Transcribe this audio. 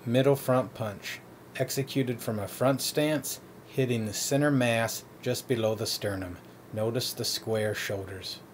middle front punch, executed from a front stance, hitting the center mass just below the sternum. Notice the square shoulders.